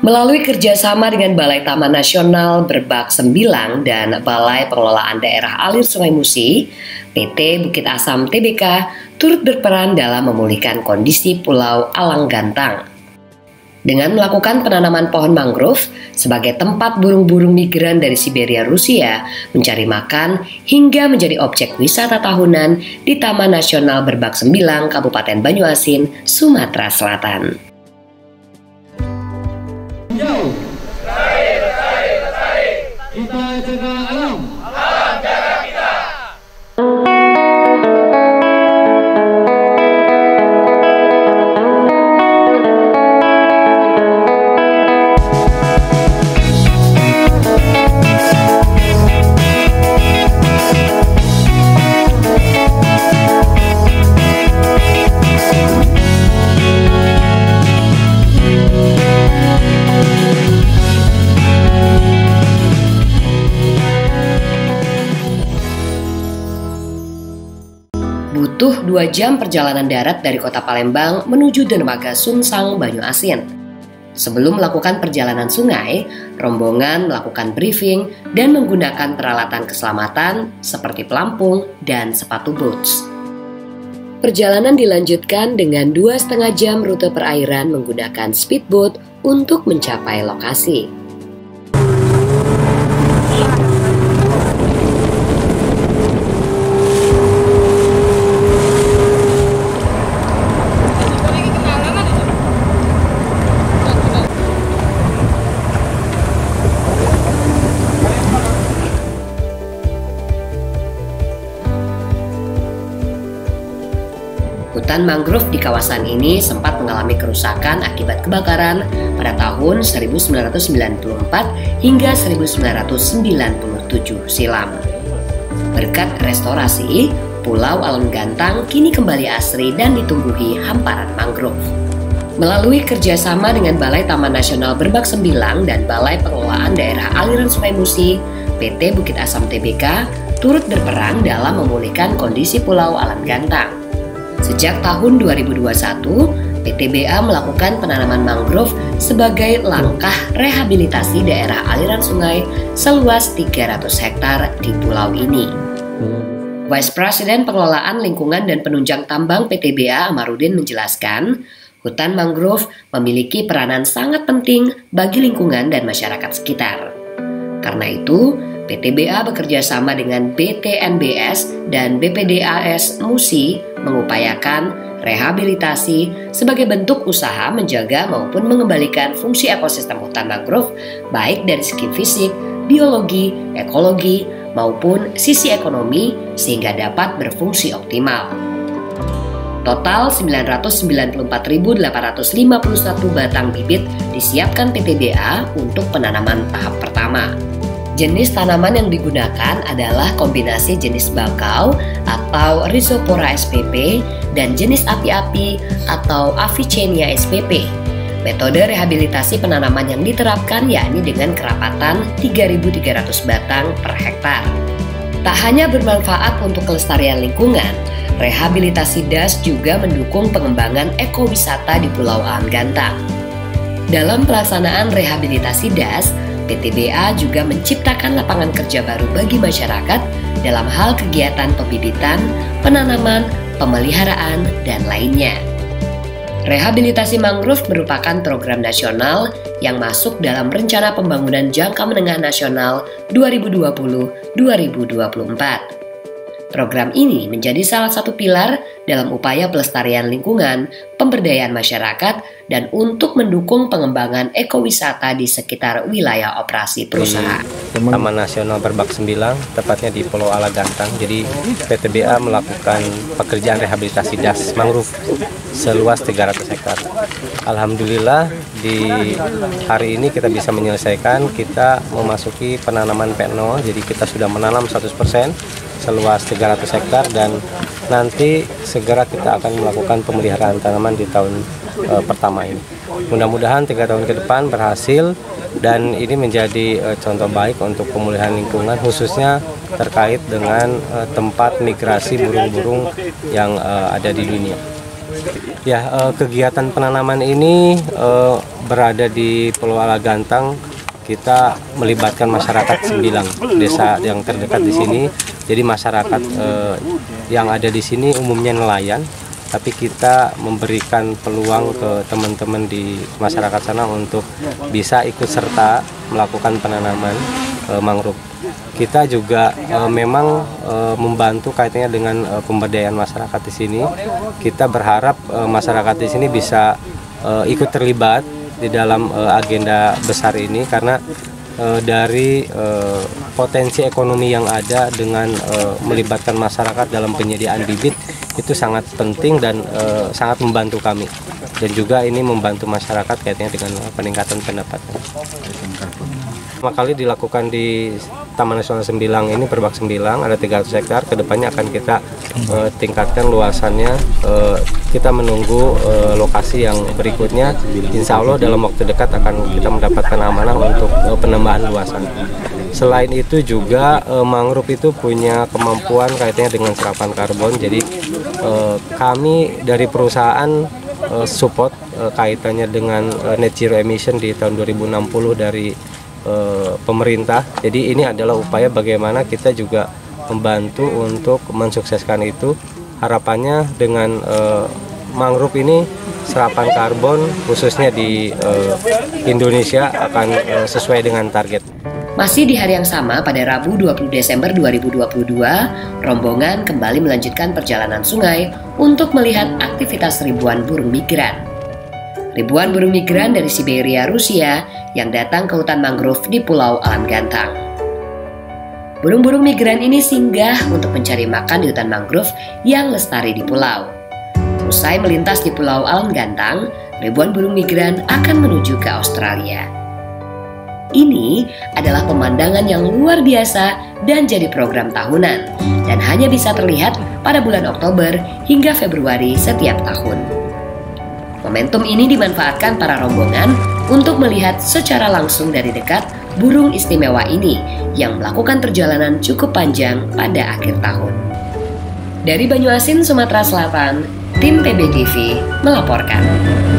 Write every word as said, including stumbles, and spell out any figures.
Melalui kerjasama dengan Balai Taman Nasional Berbak Sembilang dan Balai Pengelolaan Daerah Alir Sungai Musi, P T Bukit Asam T B K turut berperan dalam memulihkan kondisi Pulau Alang Gantang. Dengan melakukan penanaman pohon mangrove sebagai tempat burung-burung migran dari Siberia Rusia mencari makan hingga menjadi objek wisata tahunan di Taman Nasional Berbak Sembilang, Kabupaten Banyuasin, Sumatera Selatan. Jauh. Lestari, lestari, lestari. Kita jaga alam. Alam jaga kita. Butuh dua jam perjalanan darat dari kota Palembang menuju dermaga Sunsang, Banyuasin. Sebelum melakukan perjalanan sungai, rombongan melakukan briefing dan menggunakan peralatan keselamatan seperti pelampung dan sepatu boots. Perjalanan dilanjutkan dengan dua setengah jam rute perairan menggunakan speedboat untuk mencapai lokasi. Hutan mangrove di kawasan ini sempat mengalami kerusakan akibat kebakaran pada tahun seribu sembilan ratus sembilan puluh empat hingga seribu sembilan ratus sembilan puluh tujuh silam. Berkat restorasi, Pulau Alang Gantang kini kembali asri dan ditumbuhi hamparan mangrove. Melalui kerjasama dengan Balai Taman Nasional Berbak Sembilang dan Balai Pengelolaan Daerah Aliran Sungai Musi, P T Bukit Asam T B K turut berperan dalam memulihkan kondisi Pulau Alang Gantang. Sejak tahun dua ribu dua puluh satu, P T B A melakukan penanaman mangrove sebagai langkah rehabilitasi daerah aliran sungai seluas tiga ratus hektar di pulau ini. Vice President Pengelolaan Lingkungan dan Penunjang Tambang P T B A Amarudin menjelaskan, hutan mangrove memiliki peranan sangat penting bagi lingkungan dan masyarakat sekitar. Karena itu, P T B A bekerja sama dengan B T N B S dan B P D A S Musi mengupayakan rehabilitasi sebagai bentuk usaha menjaga maupun mengembalikan fungsi ekosistem hutan mangrove baik dari segi fisik, biologi, ekologi, maupun sisi ekonomi sehingga dapat berfungsi optimal. Total sembilan ratus sembilan puluh empat ribu delapan ratus lima puluh satu batang bibit disiapkan P T B A untuk penanaman tahap pertama. Jenis tanaman yang digunakan adalah kombinasi jenis bakau atau Rhizopora S P P dan jenis api-api atau Avicennia S P P. Metode rehabilitasi penanaman yang diterapkan yakni dengan kerapatan tiga ribu tiga ratus batang per hektar. Tak hanya bermanfaat untuk kelestarian lingkungan, rehabilitasi das juga mendukung pengembangan ekowisata di Pulau Alang Gantang. Dalam pelaksanaan rehabilitasi das, P T B A juga menciptakan lapangan kerja baru bagi masyarakat dalam hal kegiatan pembibitan, penanaman, pemeliharaan, dan lainnya. Rehabilitasi mangrove merupakan program nasional yang masuk dalam Rencana Pembangunan Jangka Menengah Nasional dua ribu dua puluh sampai dua ribu dua puluh empat. Program ini menjadi salah satu pilar dalam upaya pelestarian lingkungan, pemberdayaan masyarakat, dan untuk mendukung pengembangan ekowisata di sekitar wilayah operasi perusahaan. Taman Nasional Berbak Sembilang, tepatnya di Pulau Alang Gantang. Jadi P T B A melakukan pekerjaan rehabilitasi das mangrove seluas tiga ratus hektar. Alhamdulillah di hari ini kita bisa menyelesaikan, kita memasuki penanaman P nol, jadi kita sudah menanam seratus persen seluas tiga ratus hektar dan nanti segera kita akan melakukan pemeliharaan tanaman di tahun e, pertama ini. Mudah-mudahan tiga tahun ke depan berhasil dan ini menjadi e, contoh baik untuk pemulihan lingkungan khususnya terkait dengan e, tempat migrasi burung-burung yang e, ada di dunia. Ya, eh, kegiatan penanaman ini eh, berada di Pulau Alagantang. Kita melibatkan masyarakat Sembilang, desa yang terdekat di sini. Jadi masyarakat eh, yang ada di sini umumnya nelayan, tapi kita memberikan peluang ke teman-teman di masyarakat sana untuk bisa ikut serta melakukan penanaman eh, mangrove. Kita juga e, memang e, membantu kaitannya dengan e, pemberdayaan masyarakat di sini. Kita berharap e, masyarakat di sini bisa e, ikut terlibat di dalam e, agenda besar ini karena e, dari e, potensi ekonomi yang ada dengan e, melibatkan masyarakat dalam penyediaan bibit itu sangat penting dan e, sangat membantu kami. Dan juga ini membantu masyarakat kaitannya dengan peningkatan pendapatan. Pertama kali dilakukan di Taman Nasional Sembilang ini, Perbak Sembilang, ada tiga ratus hektar. Kedepannya akan kita uh, tingkatkan luasannya. Uh, kita menunggu uh, lokasi yang berikutnya. Insya Allah dalam waktu dekat akan kita mendapatkan amanah untuk uh, penambahan luasan. Selain itu juga uh, mangrove itu punya kemampuan kaitannya dengan serapan karbon. Jadi uh, kami dari perusahaan uh, support uh, kaitannya dengan uh, net zero emission di tahun dua ribu enam puluh dari Uh, pemerintah. Jadi ini adalah upaya bagaimana kita juga membantu untuk mensukseskan itu. Harapannya dengan uh, mangrove ini serapan karbon khususnya di uh, Indonesia akan uh, sesuai dengan target. Masih di hari yang sama, pada Rabu dua puluh Desember dua ribu dua puluh dua, rombongan kembali melanjutkan perjalanan sungai untuk melihat aktivitas ribuan burung migran. Ribuan burung migran dari Siberia, Rusia yang datang ke hutan mangrove di Pulau Alagantang. Burung-burung migran ini singgah untuk mencari makan di hutan mangrove yang lestari di pulau. Usai melintas di Pulau Alagantang, ribuan burung migran akan menuju ke Australia. Ini adalah pemandangan yang luar biasa dan jadi program tahunan dan hanya bisa terlihat pada bulan Oktober hingga Februari setiap tahun. Momentum ini dimanfaatkan para rombongan untuk melihat secara langsung dari dekat burung istimewa ini yang melakukan perjalanan cukup panjang pada akhir tahun. Dari Banyuasin, Sumatera Selatan, tim P B T V melaporkan.